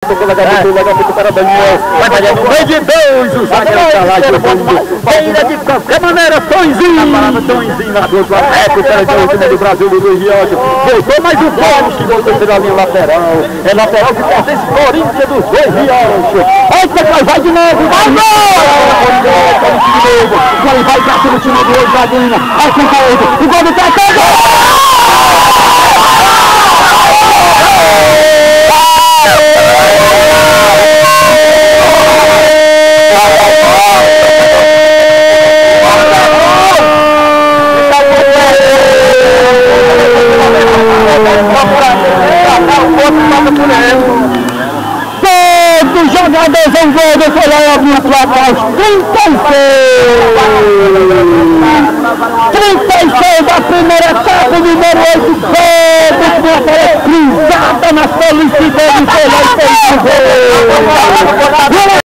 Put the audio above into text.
tocou legal, parabéns. Vai Maria, no meio de dois, o zagueiro está lá jogando. Ainda de qualquer maneira, Tonzinho. Tonzinho na dupla, recupera de último do Brasil, do Luiz Jorge. Voltou mais um gol que voltou pela linha lateral. É lateral que pertence Corinthians dos Luiz Jorge. Eita, vai de novo, vai vai pra cima do time do Luiz Jorge. Aí com o gol do Tacão. Todos os jogadores envolvidos foram abrir o placar aos 36 da primeira etapa, número 8, todos com a bola cruzada na felicidade, foi lá e fez o gol.